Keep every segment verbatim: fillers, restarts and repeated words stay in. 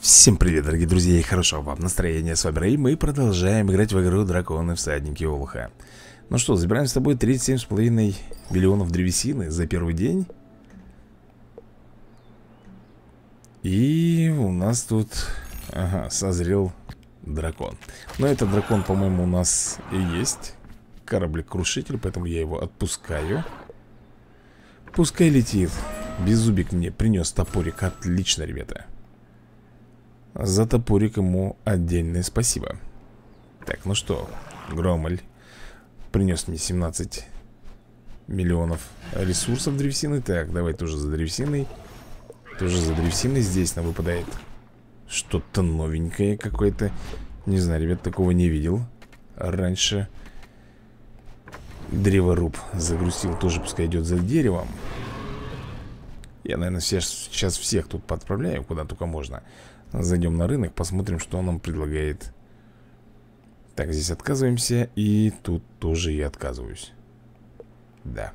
Всем привет, дорогие друзья, и хорошего вам настроения. С вами Рэй, мы продолжаем играть в игру Драконы Всадники Олуха. Ну что, забираем с тобой тридцать семь с половиной миллионов древесины за первый день. И у нас тут, ага, созрел дракон. Но этот дракон, по-моему, у нас и есть корабль-крушитель, поэтому я его отпускаю. Пускай летит. Беззубик мне принес топорик, отлично, ребята. За топорик ему отдельное спасибо. Так, ну что, Громоль принес мне семнадцать миллионов ресурсов древесины. Так, давай тоже за древесиной. Тоже за древесиной. Здесь нам выпадает что-то новенькое какое-то. Не знаю, ребят, такого не видел раньше. Древоруб загрузил, тоже пускай идет за деревом. Я, наверное, сейчас всех тут подправляю, куда только можно. Зайдем на рынок, посмотрим, что он нам предлагает. Так, здесь отказываемся. И тут тоже я отказываюсь. Да.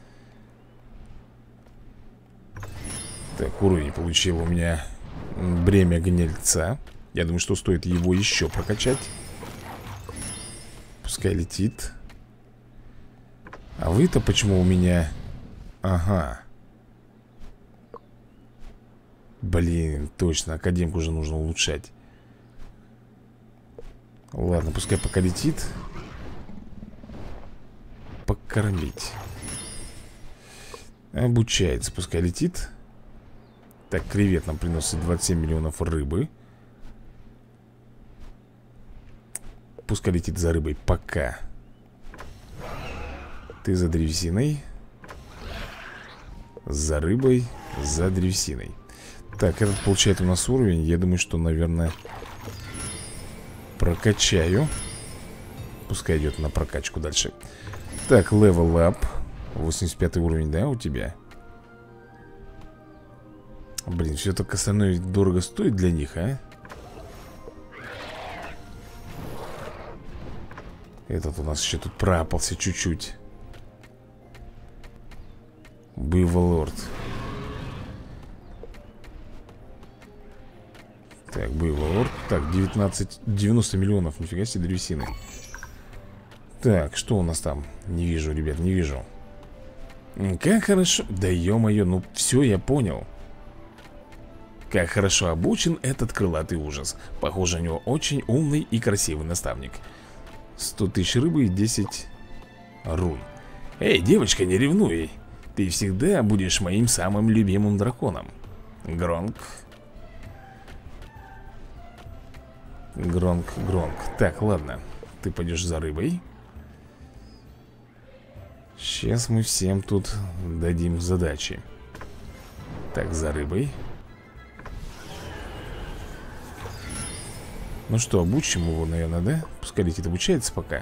Так, уровень получил у меня бремя гнильца. Я думаю, что стоит его еще прокачать. Пускай летит. А вы-то почему у меня... Ага. Блин, точно, академку уже нужно улучшать. Ладно, пускай пока летит. Покормить. Обучается, пускай летит. Так, кревет нам приносит двадцать семь миллионов рыбы. Пускай летит за рыбой пока. Ты за древесиной. За рыбой, за древесиной. Так, этот получает у нас уровень. Я думаю, что, наверное, прокачаю. Пускай идет на прокачку дальше. Так, level up. восемьдесят пятый уровень, да, у тебя? Блин, все так остальное дорого стоит для них, а? Этот у нас еще тут пропался чуть-чуть. Буйволорд. Так, Буйволорд. Так, девятнадцать, девяносто миллионов, нифига себе древесины. Так, что у нас там? Не вижу, ребят, не вижу. Как хорошо. Да ё-моё, ну все, я понял. Как хорошо обучен этот крылатый ужас. Похоже, у него очень умный и красивый наставник. Сто тысяч рыбы и десять рун. Эй, девочка, не ревнуй. Ты всегда будешь моим самым любимым драконом. Гронк. Гронк, Гронк. Так, ладно. Ты пойдешь за рыбой. Сейчас мы всем тут дадим задачи. Так, за рыбой. Ну что, обучим его, наверное, да? Пускай летит, обучается пока.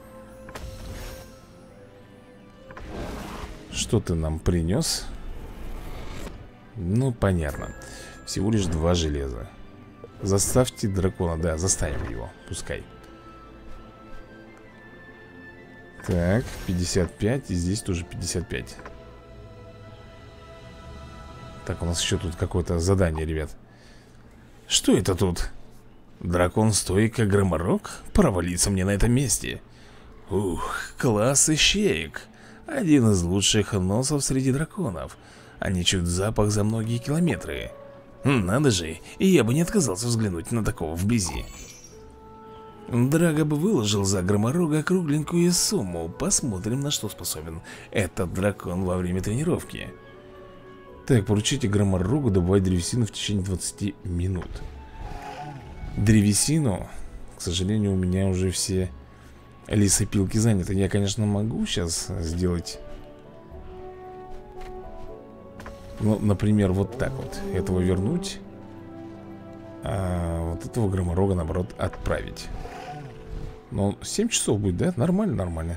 Что ты нам принес? Ну, понятно. Всего лишь два железа. Заставьте дракона, да, заставим его. Пускай. Так, пятьдесят пять. И здесь тоже пятьдесят пять. Так, у нас еще тут какое-то задание, ребят. Что это тут? Дракон стойка громорок? Провалиться мне на этом месте. Ух, класс ищеек. Один из лучших носов среди драконов. Они чуют запах за многие километры. Надо же, и я бы не отказался взглянуть на такого вблизи. Драго бы выложил за громорога кругленькую сумму. Посмотрим, на что способен этот дракон во время тренировки. Так, поручите громорогу добывать древесину в течение двадцати минут. Древесину, к сожалению, у меня уже все лесопилки заняты. Я, конечно, могу сейчас сделать... Ну, например, вот так вот. Этого вернуть. А вот этого громорога, наоборот, отправить. Но семь часов будет, да? Нормально, нормально.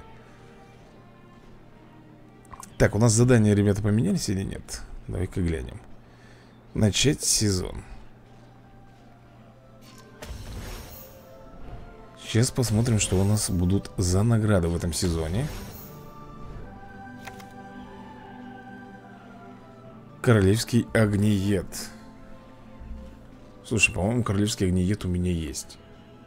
Так, у нас задания, ребята, поменялись или нет? Давай-ка глянем. Начать сезон. Сейчас посмотрим, что у нас будут за награды в этом сезоне. Королевский огниет. Слушай, по-моему, королевский огниет у меня есть.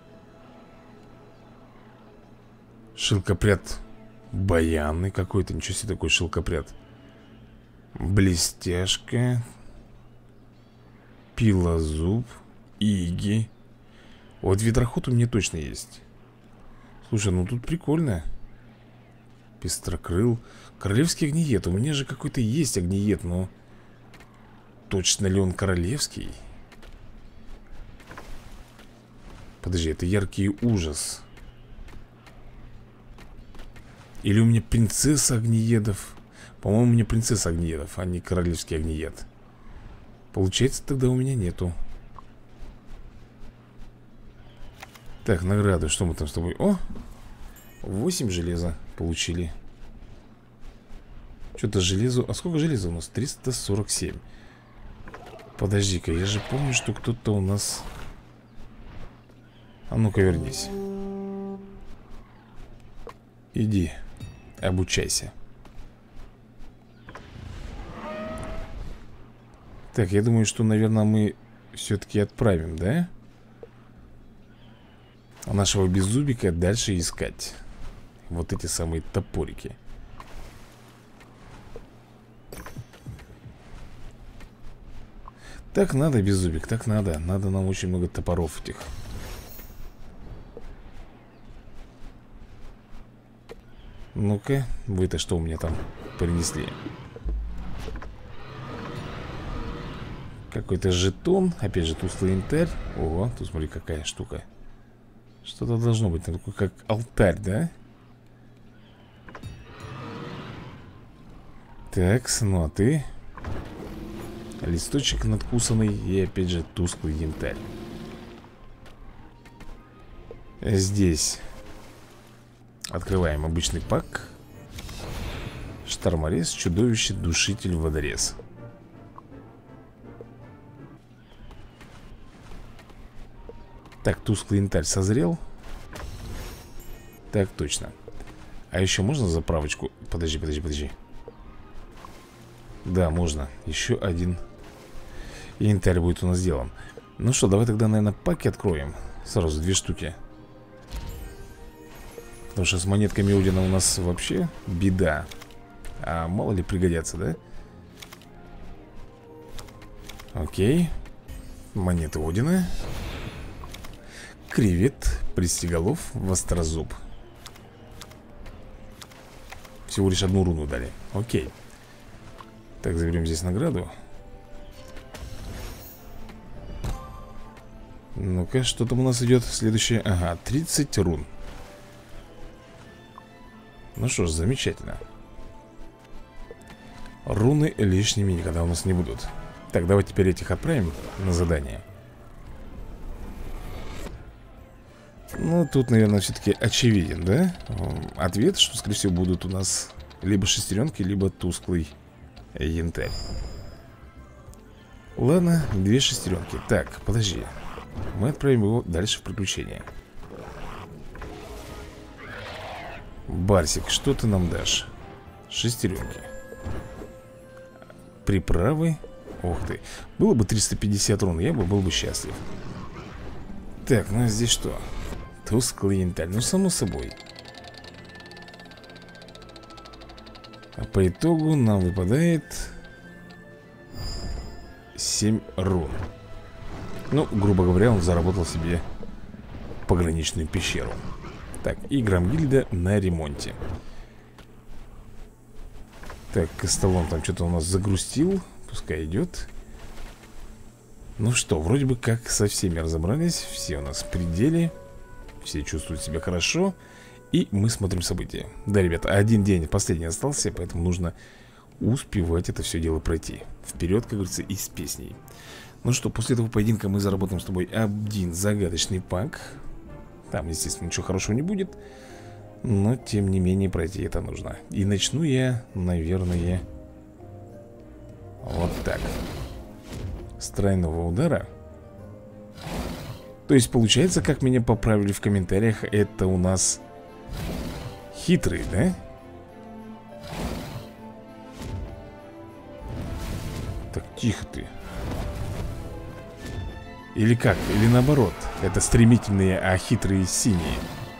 Шелкопряд баянный какой-то. Ничего себе, такой шелкопряд. Блестяшка. Пилозуб. Иги. Вот ветроход у меня точно есть. Слушай, ну тут прикольно. Пестрокрыл. Королевский огниет. У меня же какой-то есть огниет, но точно ли он королевский? Подожди, это яркий ужас. Или у меня принцесса огниедов? По-моему, у меня принцесса огниедов, а не королевский огниет. Получается, тогда у меня нету. Так, награды, что мы там с тобой? О, восемь железа получили. Что-то железо. А сколько железа у нас? триста сорок семь. Подожди-ка, я же помню, что кто-то у нас... А ну-ка вернись. Иди, обучайся. Так, я думаю, что, наверное, мы все-таки отправим, да? Нашего беззубика дальше искать. Вот эти самые топорики. Так надо, беззубик, так надо. Надо нам очень много топоров этих. Ну-ка, вы-то что у меня там принесли? Какой-то жетон. Опять же, тусклый янтарь. Ого, тут смотри, какая штука. Что-то должно быть, такой как алтарь, да? Так, ну а ты? Листочек надкусанный. И опять же тусклый янтарь. Здесь открываем обычный пак. Шторморез, чудовище, душитель, водорез. Так, тусклый янтарь созрел. Так, точно. А еще можно заправочку? Подожди, подожди, подожди. Да, можно. Еще один янтарь будет у нас сделан. Ну что, давай тогда, наверное, паки откроем. Сразу две штуки. Потому что с монетками Одина у нас вообще беда. А мало ли пригодятся, да? Окей. Монеты Одина. Кревет, пристеголов, вострозуб. Всего лишь одну руну дали. Окей. Так, заберем здесь награду. Ну-ка, что там у нас идет? Следующее, ага, тридцать рун. Ну что ж, замечательно. Руны лишними никогда у нас не будут. Так, давай теперь этих отправим на задание. Ну, тут, наверное, все-таки очевиден, да? Ответ, что, скорее всего, будут у нас либо шестеренки, либо тусклый янтарь. Ладно, две шестеренки. Так, подожди. Мы отправим его дальше в приключение. Барсик, что ты нам дашь? Шестеренки. Приправы. Ух ты. Было бы триста пятьдесят рун, я бы был бы счастлив. Так, ну а здесь что? Тусклый янтарь, ну само собой. А по итогу нам выпадает семь рун. Ну, грубо говоря, он заработал себе пограничную пещеру. Так, и Громгильда на ремонте. Так, Костолом там что-то у нас загрустил. Пускай идет. Ну что, вроде бы как со всеми разобрались. Все у нас в пределе. Все чувствуют себя хорошо. И мы смотрим события. Да, ребята, один день последний остался, поэтому нужно успевать это все дело пройти. Вперед, как говорится, и с песней. Ну что, после этого поединка мы заработаем с тобой один загадочный пак. Там, естественно, ничего хорошего не будет. Но, тем не менее, пройти это нужно. И начну я, наверное, вот так. С тройного удара. То есть, получается, как меня поправили в комментариях, это у нас хитрый, да? Так, тихо ты. Или как? Или наоборот? Это стремительные, а хитрые синие.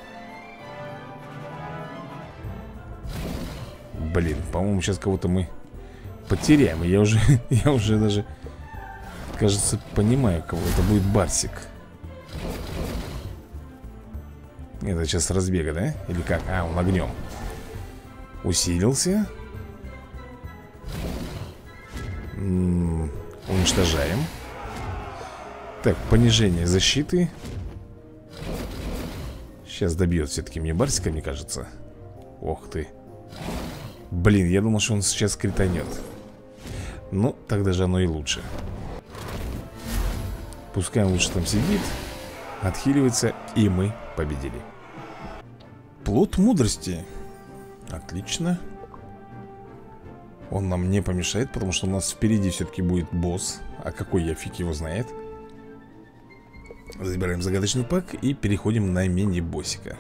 Блин, по-моему, сейчас кого-то мы потеряем. Я уже, я уже даже, кажется, понимаю, кого это будет. Барсик. Это сейчас разбега, да? Или как? А, он огнем усилился. М-м, уничтожаем. Так, понижение защиты. Сейчас добьет все-таки мне Барсика, мне кажется. Ох ты. Блин, я думал, что он сейчас кританет. Ну, тогда же оно и лучше. Пускай он лучше там сидит, отхиливается, и мы победили. Плод мудрости. Отлично. Он нам не помешает, потому что у нас впереди все-таки будет босс. А какой я фиг его знает. Забираем загадочный пак и переходим на мини-боссика.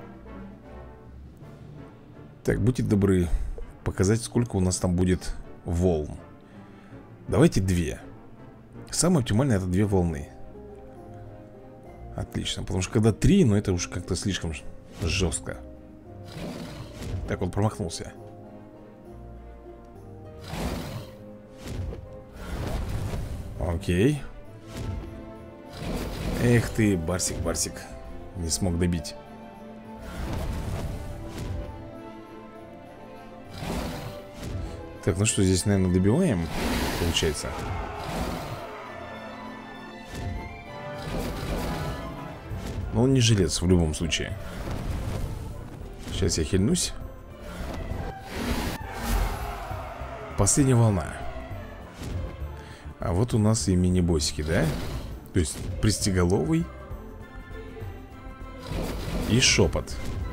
Так, будьте добры показать, сколько у нас там будет волн. Давайте две. Самое оптимальное — это две волны. Отлично, потому что когда три, ну это уж как-то слишком жестко. Так, он промахнулся. Окей. Эх ты, Барсик, Барсик. Не смог добить. Так, ну что, здесь, наверное, добиваем, получается. Но он не жилец в любом случае. Сейчас я хильнусь. Последняя волна. А вот у нас и мини-боссики, да? То есть пристеголовый и шепот.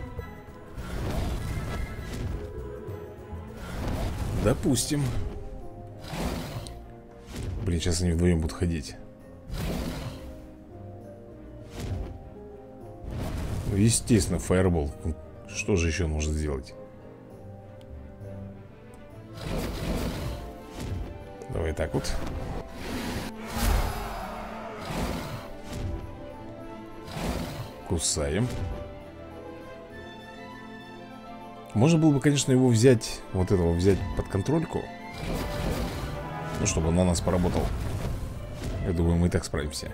Допустим. Блин, сейчас они вдвоем будут ходить. Ну, естественно, фаербол. Что же еще нужно сделать? Давай так вот. Кусаем. Можно было бы, конечно, его взять, вот этого взять под контрольку. Ну, чтобы он на нас поработал. Я думаю, мы и так справимся.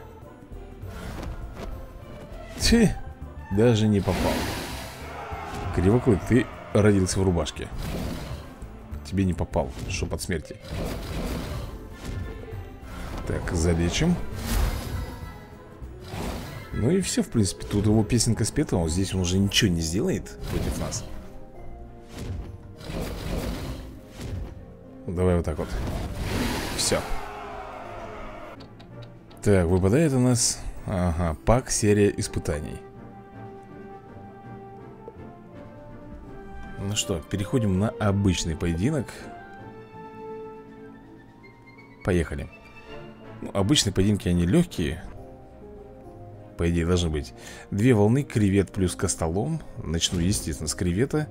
Тьфу, даже не попал. Кривоклык, ты родился в рубашке. Тебе не попал, шепот смерти. Так, залечим. Ну и все, в принципе. Тут его песенка спета. Вот здесь он уже ничего не сделает против нас. Давай вот так вот. Все. Так, выпадает у нас... Ага, пак, серия испытаний. Ну что, переходим на обычный поединок. Поехали. Ну, обычные поединки, они легкие. По идее, должны быть две волны, кревет плюс костолом. Начну, естественно, с кревета.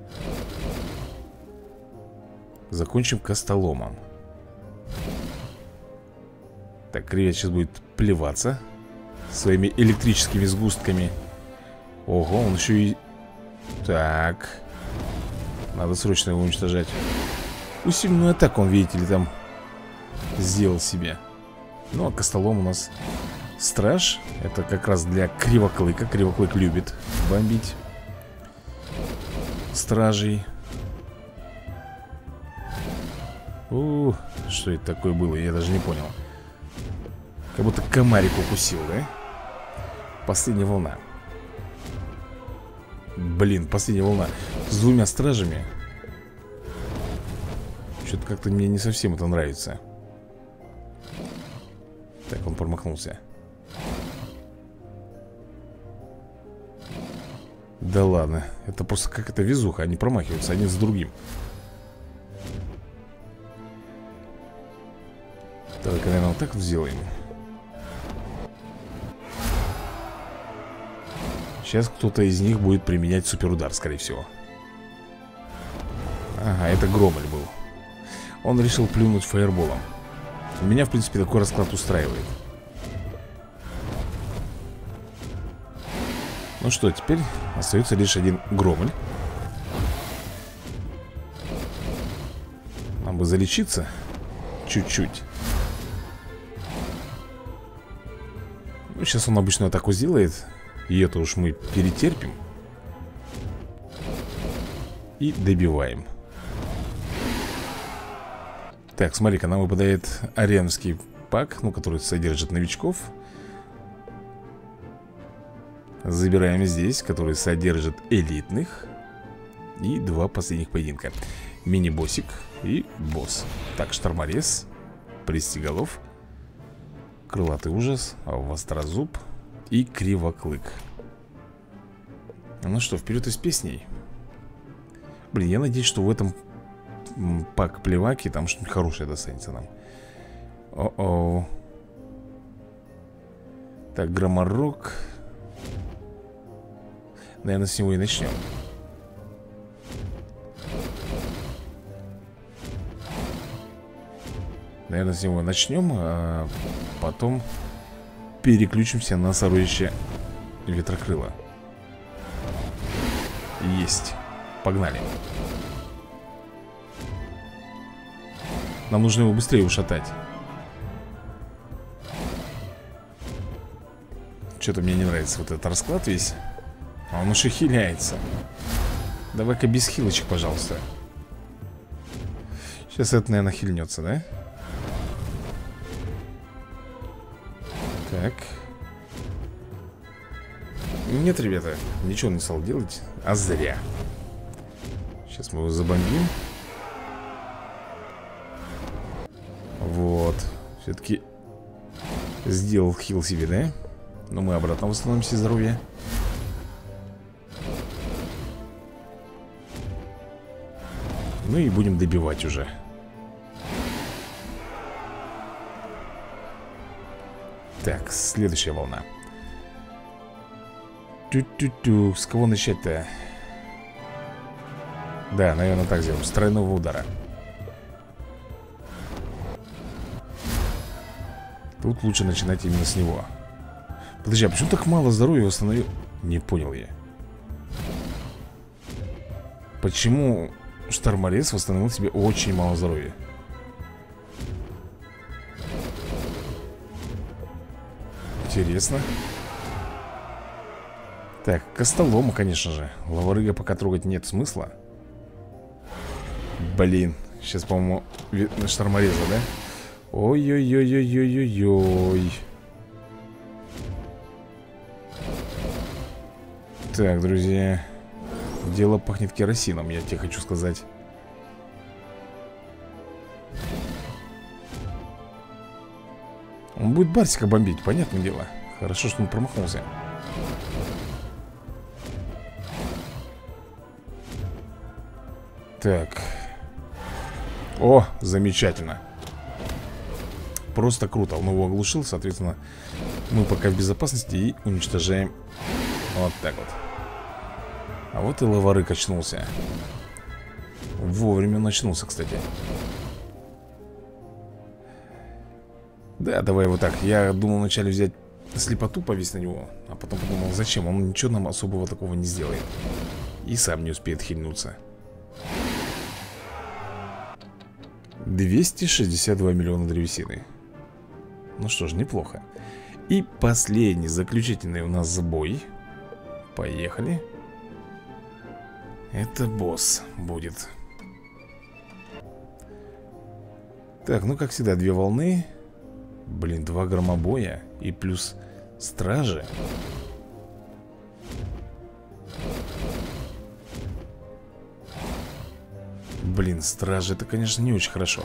Закончим костоломом. Так, кревет сейчас будет плеваться своими электрическими сгустками. Ого, он еще и... Так. Надо срочно его уничтожать. Усиленную атаку он, видите ли, там сделал себе. Ну, а костолом у нас страж. Это как раз для Кривоклыка. Кривоклык любит бомбить стражей. У, что это такое было, я даже не понял. Как будто комарик укусил, да? Последняя волна. Блин, последняя волна с двумя стражами. Что-то как-то мне не совсем это нравится. Так, он промахнулся. Да ладно, это просто как это везуха. Они промахиваются один с другим. Давай-ка, наверное, вот так вот сделаем. Сейчас кто-то из них будет применять суперудар, скорее всего. Ага, это Громоль был. Он решил плюнуть фаерболом. Меня, в принципе, такой расклад устраивает. Ну что, теперь остается лишь один Громль. Нам бы залечиться чуть-чуть. Ну, сейчас он обычную атаку сделает. И это уж мы перетерпим. И добиваем. Так, смотри-ка, нам выпадает ареновский пак, ну, который содержит новичков. Забираем здесь, который содержит элитных. И два последних поединка. Мини-боссик и босс. Так, шторморез, пристиголов, крылатый ужас, вострозуб и кривоклык. Ну что, вперед из песней. Блин, я надеюсь, что в этом пак плеваки там что-нибудь хорошее достанется нам. О-о. Так, громорок. Наверное, с него и начнем. Наверное, с него начнем, а потом переключимся на сородище ветрокрыла. Есть. Погнали. Нам нужно его быстрее ушатать. Что-то мне не нравится вот этот расклад весь. А он уж и хиляется. Давай-ка без хилочек, пожалуйста. Сейчас это, наверное, хильнется, да? Так. Нет, ребята, ничего не стал делать. А зря. Сейчас мы его забомбим. Вот. Все-таки сделал хил себе, да? Но мы обратно восстановимся здоровье. Ну и будем добивать уже. Так, следующая волна. Тю-тю-тю. С кого начать-то? Да, наверное, так сделаем. С тройного удара. Тут лучше начинать именно с него. Подожди, а почему так мало здоровья восстановил? Не понял я. Почему шторморез восстановил себе очень мало здоровья? Интересно. Так, костолома, конечно же. Лаварыга пока трогать нет смысла. Блин, сейчас, по-моему, штормореза, да? Ой-ой-ой-ой-ой-ой-ой. Так, друзья, дело пахнет керосином, я тебе хочу сказать. Он будет Барсика бомбить, понятное дело. Хорошо, что он промахнулся. Так. О, замечательно. Просто круто, он его оглушил, соответственно, мы пока в безопасности и уничтожаем. Вот так вот. А вот и лаварык очнулся. Вовремя начнулся, кстати. Да, давай вот так. Я думал вначале взять слепоту, повесить на него, а потом подумал, зачем? Он ничего нам особого такого не сделает. И сам не успеет хильнуться. двести шестьдесят два миллиона древесины. Ну что ж, неплохо. И последний, заключительный у нас сбой. Поехали. Это босс будет. Так, ну как всегда, две волны. Блин, два громобоя и плюс стражи. Блин, стражи, это, конечно, не очень хорошо.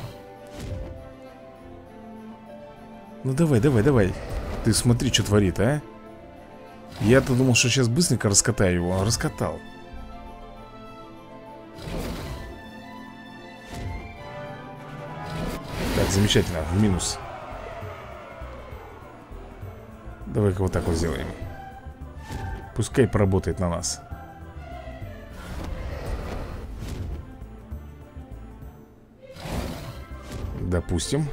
Ну давай, давай, давай. Ты смотри, что творит, а? Я-то думал, что сейчас быстренько раскатаю его. Он раскатал. Так, замечательно, в минус. Давай-ка вот так вот сделаем. Пускай поработает на нас. Допустим.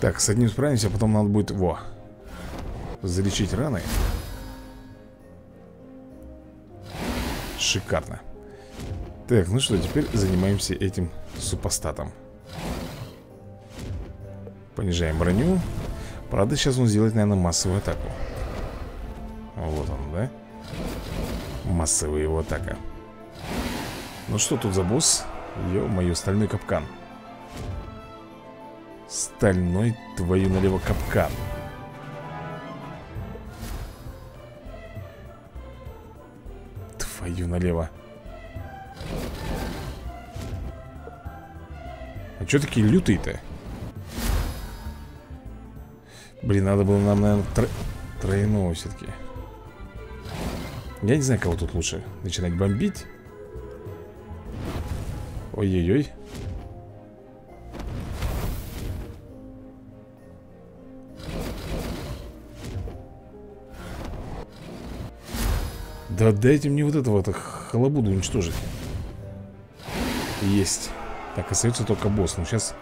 Так, с одним справимся, а потом надо будет, во, залечить раны. Шикарно. Так, ну что, теперь занимаемся этим супостатом. Понижаем броню. Правда, сейчас он сделает, наверное, массовую атаку. Вот он, да? Массовая его атака. Ну что тут за босс? Ё-моё, стальной капкан. Стальной, твою налево, капкан. Твою налево. А чё такие лютые-то? Блин, надо было нам, наверное, тро... тройного все-таки. Я не знаю, кого тут лучше. Начинать бомбить. Ой-ой-ой. Да дайте мне вот этого, это халабуду уничтожить. Есть. Так, остается только босс. Ну сейчас...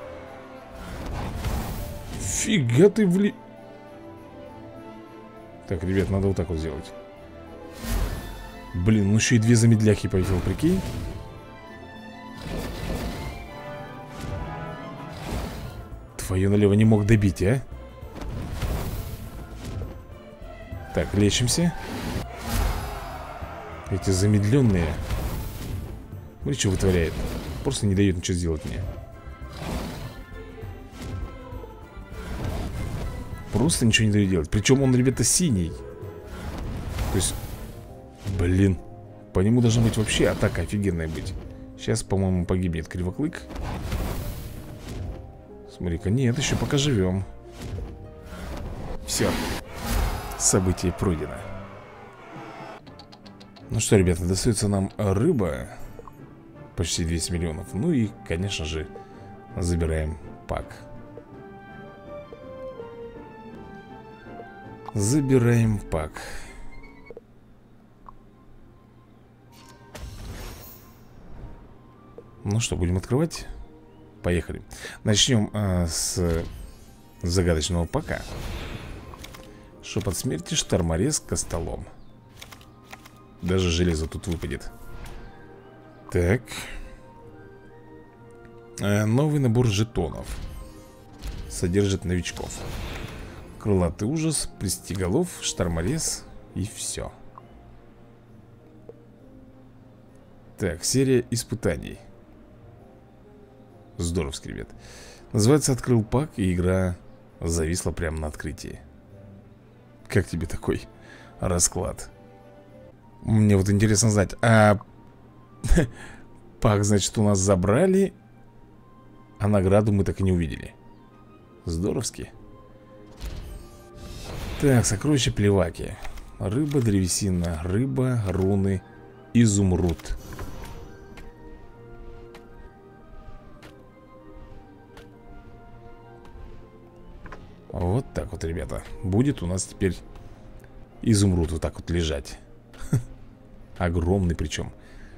Фига ты вли... Так, ребят, надо вот так вот сделать. Блин, ну еще и две замедляхи повесил, прикинь. Твою налево не мог добить, а? Так, лечимся. Эти замедленные. Смотри, что вытворяет. Просто не дает ничего сделать мне. Просто ничего не дает делать. Причем он, ребята, синий. То есть, блин, по нему должна быть вообще атака офигенная быть. Сейчас, по-моему, погибнет Кривоклык. Смотри-ка, нет, еще пока живем. Все. Событие пройдено. Ну что, ребята, достается нам рыба. Почти двести миллионов. Ну и, конечно же, забираем пак. Забираем пак. Ну что, будем открывать? Поехали. Начнем а, с загадочного пака. Шепот смерти, шторморез, костолом. Даже железо тут выпадет. Так. а, Новый набор жетонов. Содержит новичков. Крылатый ужас, пристиголов, шторморез и все. Так, серия испытаний. Здоровски, ребят. Называется «Открыл пак», и игра зависла прямо на открытии. Как тебе такой расклад? Мне вот интересно знать, а пак, значит, у нас забрали, а награду мы так и не увидели. Здоровски. Так, сокровища плеваки. Рыба, древесина, рыба, руны, изумруд. Вот так вот, ребята. Будет у нас теперь изумруд вот так вот лежать. Огромный причем.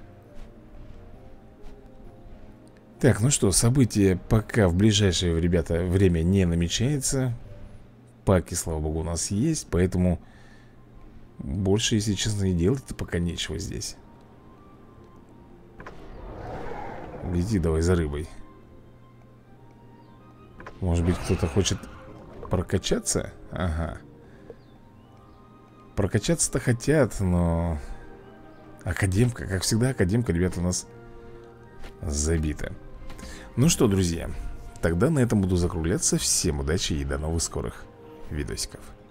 Так, ну что, событие пока в ближайшее, ребята, время не намечается. Паки, слава богу, у нас есть. Поэтому больше, если честно, и делать-то пока нечего здесь. Лети давай за рыбой. Может быть, кто-то хочет прокачаться? Ага. Прокачаться-то хотят, но... Академка, как всегда, академка, ребята, у нас забита. Ну что, друзья, тогда на этом буду закругляться. Всем удачи и до новых скорых видосиков.